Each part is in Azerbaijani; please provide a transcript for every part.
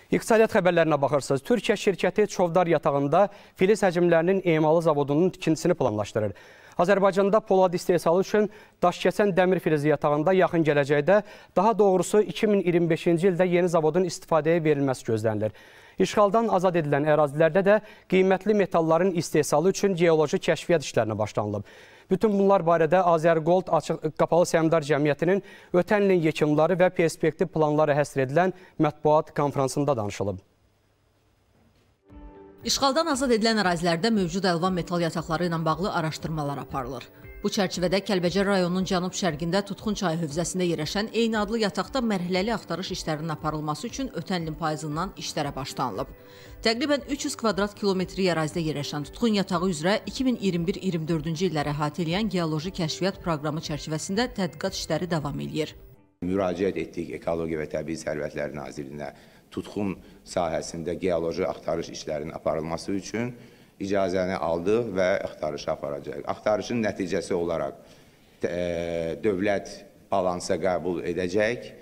İqtisadiyyat xəbərlərinə baxırsınız. Türkiyə şirkəti Çovdar yatağında filiz həcmlərinin emalı zavodunun tikintisini planlaşdırır. Azərbaycanda polad istehsalı üçün daşkəsən dəmir filizi yatağında yaxın gələcəkdə, daha doğrusu 2025-ci ildə yeni zavodun istifadəyə verilməsi gözlənilir. İşğaldan azad edilən ərazilərdə də qiymətli metalların istehsalı üçün geoloji kəşfiyyat işlərinə başlanılıb. Bütün bunlar barədə Azərgold Qapalı Səhmdar Cəmiyyətinin ötən ilin yekunları və perspektiv planları həsr edilən mətbuat konfransında danışılıb. İşğaldan azad edilən ərazilərdə mövcud əlvan metal yataqları ilə bağlı araşdırmalar aparılır. Bu çərçivədə Kəlbəcər rayonunun cənub-şərqində Tutxun çayı hövzəsində yerləşən eyni adlı yataqda mərhələli axtarış işlərinin aparılması üçün ötən ilin payızından işlərə başlanılıb. Təqribən 300 kvadrat kilometri ərazidə yerləşən Tutxun yatağı üzrə 2021-24-cü illəri əhatə edən geoloji kəşfiyyat proqramı çərçivəsində tədqiqat işləri davam edir. Müraciət etdik Ekologiya və Təbii Sərvətlər Nazirliyinə Tutxun sahəsində geoloji axtarış işlərinin aparılması üçün icazəni aldıq və axtarışı aparacaq. Axtarışın nəticəsi olaraq dövlət balansa qəbul edəcək.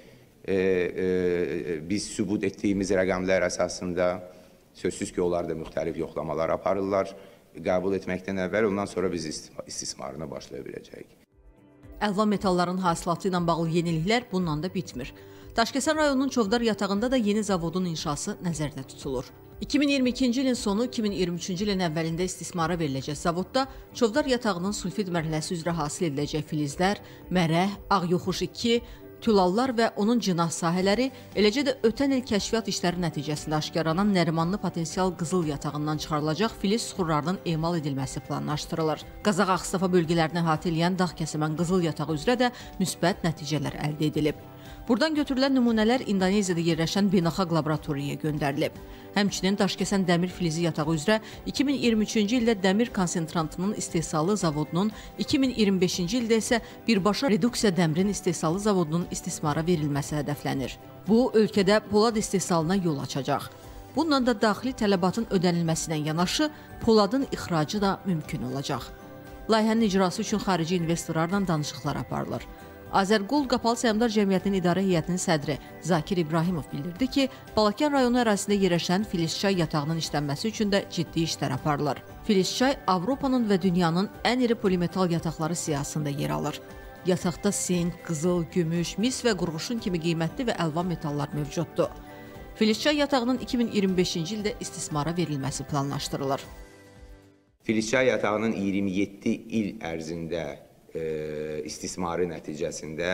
Biz sübut etdiyimiz rəqəmlər əsasında sözsüz ki, onlar da müxtəlif yoxlamalar aparırlar. Qəbul etməkdən əvvəl ondan sonra biz istismarına başlaya biləcəyik. Əlvan metalların hasilatı ilə bağlı yeniliklər bununla da bitmir. Daşkəsən rayonunun Çovdar yatağında da yeni zavodun inşası nəzərdə tutulur. 2022-ci ilin sonu, 2023-cü ilin əvvəlində istismara veriləcək zavodda Çovdar yatağının sulfid mərhələsi üzrə hasil ediləcək filizlər, mərəh, ağyoxuş 2, tülallar və onun cinah sahələri, eləcə də ötən il kəşfiyyat işləri nəticəsində aşkarlanan Nərimanlı potensial qızıl yatağından çıxarılacaq filiz suxurlarının emal edilməsi planlaşdırılır. Qazax-Ağstafa bölgələrini əhatə edən dağ kəsimən qızıl yatağı üzrə də müsbət nəticələr əldə edilib. Buradan götürülən nümunələr İndoneziyada yerləşən beynəlxalq laboratoriyaya göndərilib. Həmçinin Daşkəsən dəmir filizi yatağı üzrə 2023-cü ildə dəmir konsentrantının istehsalı zavodunun, 2025-ci ildə isə birbaşa reduksiya dəmirin istehsalı zavodunun istismara verilməsi hədəflənir. Bu, ölkədə polad istehsalına yol açacaq. Bununla da daxili tələbatın ödənilməsinə yanaşı, poladın ixracı da mümkün olacaq. Layihənin icrası üçün xarici investorlarla danışıqlar aparılır. Azərgold Qapalı Səhmdar Cəmiyyətinin İdarə Heyətinin sədri Zakir İbrahimov bildirdi ki, Balakən rayonu ərazisində yerləşən Filizçay yatağının işlənməsi üçün də ciddi işlər aparılır. Filizçay Avropanın və dünyanın ən iri polimetal yataqları siyahısında yer alır. Yataqda sink, qızıl, gümüş, mis və qurğuşun kimi qiymətli və əlvan metallar mövcuddur. Filizçay yatağının 2025-ci ildə istismara verilməsi planlaşdırılır. Filizçay yatağının 27 il ərzində istismarı nəticəsində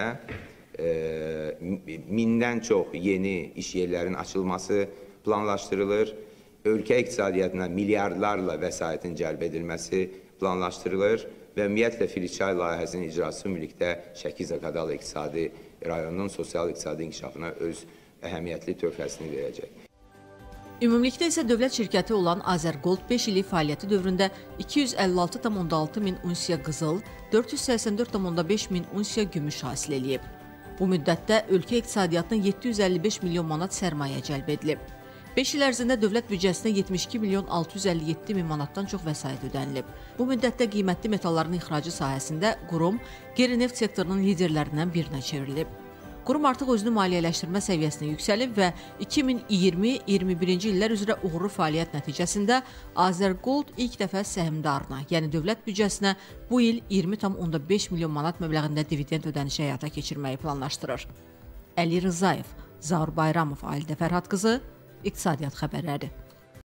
1000-dən çox yeni iş yerlərinin açılması planlaşdırılır. Ölkə iqtisadiyyatına milyardlarla vəsaitin cəlb edilməsi planlaşdırılır və ümumiyyətlə Filizçay layihəsinin icrası ümumilikdə Şəki-Zaqatala iqtisadi rayonunun sosial-iqtisadi inkişafına öz əhəmiyyətli töhfəsini verəcək. Ümumilikdə isə dövlət şirkəti olan Azərgold 5 illik fəaliyyəti dövründə 256,6 min unsiya qızıl, 484,5 min unsiya gümüş hasil edib. Bu müddətdə ölkə iqtisadiyyatına 755 milyon manat sərmayə cəlb edilib. 5 il ərzində dövlət büdcəsinə 72 milyon 657 min manatdan çox vəsait ödənilib. Bu müddətdə qiymətli metalların ixracı sahəsində qurum qeyri-neft sektorunun liderlərindən birinə çevrilib. Qurum artıq özünü maliyyələşdirmə səviyyəsinə yüksəlib və 2020-21-ci illər üzrə uğurlu fəaliyyət nəticəsində Azərgold ilk dəfə səhmdarına, yəni dövlət büdcəsinə bu il 20,5 milyon manat məbləğində dividend ödənişi həyata keçirməyi planlaşdırır. Əli Rızayev, Zaur Bayramov, Alidə Fərhad qızı, İqtisadiyyat xəbərləri.